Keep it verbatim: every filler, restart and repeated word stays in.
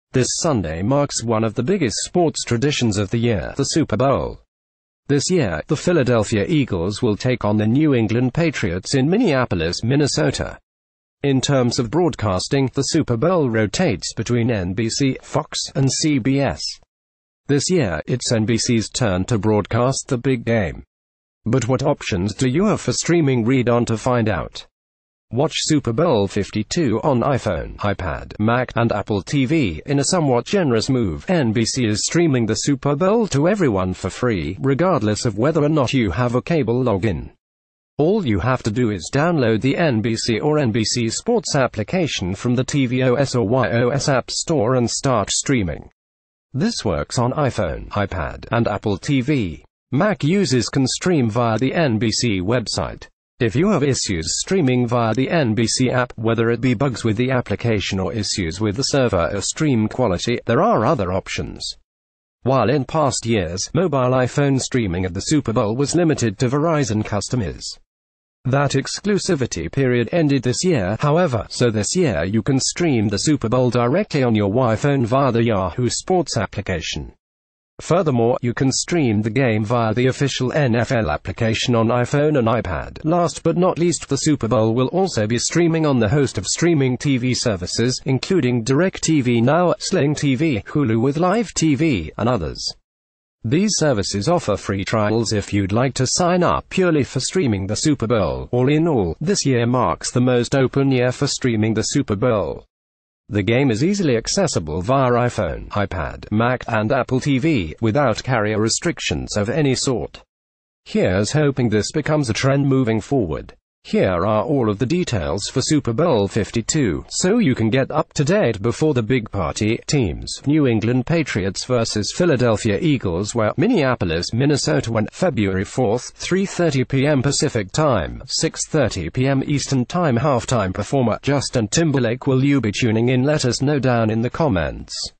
This Sunday marks one of the biggest sports traditions of the year, the Super Bowl. This year, the Philadelphia Eagles will take on the New England Patriots in Minneapolis, Minnesota. In terms of broadcasting, the Super Bowl rotates between N B C, Fox, and C B S. This year, it's N B C's turn to broadcast the big game. But what options do you have for streaming? Read on to find out. Watch Super Bowl fifty-two on iPhone, iPad, Mac, and Apple T V. In a somewhat generous move, N B C is streaming the Super Bowl to everyone for free, regardless of whether or not you have a cable login. All you have to do is download the N B C or N B C Sports application from the tvOS or iOS App Store and start streaming. This works on iPhone, iPad, and Apple T V. Mac users can stream via the N B C website. If you have issues streaming via the N B C app, whether it be bugs with the application or issues with the server or stream quality, there are other options. While in past years, mobile iPhone streaming at the Super Bowl was limited to Verizon customers. That exclusivity period ended this year, however, so this year you can stream the Super Bowl directly on your iPhone via the Yahoo Sports application. Furthermore, you can stream the game via the official N F L application on iPhone and iPad. Last but not least, the Super Bowl will also be streaming on the host of streaming T V services, including DirecTV Now, Sling T V, Hulu with Live T V, and others. These services offer free trials if you'd like to sign up purely for streaming the Super Bowl. All in all, this year marks the most open year for streaming the Super Bowl. The game is easily accessible via iPhone, iPad, Mac, and Apple T V, without carrier restrictions of any sort. Here's hoping this becomes a trend moving forward. Here are all of the details for Super Bowl fifty-two, so you can get up to date before the big party. Teams: New England Patriots versus Philadelphia Eagles, where Minneapolis, Minnesota, when February fourth, three thirty p m Pacific Time, six thirty p m Eastern Time. Halftime performer Justin Timberlake. Will you be tuning in? Let us know down in the comments.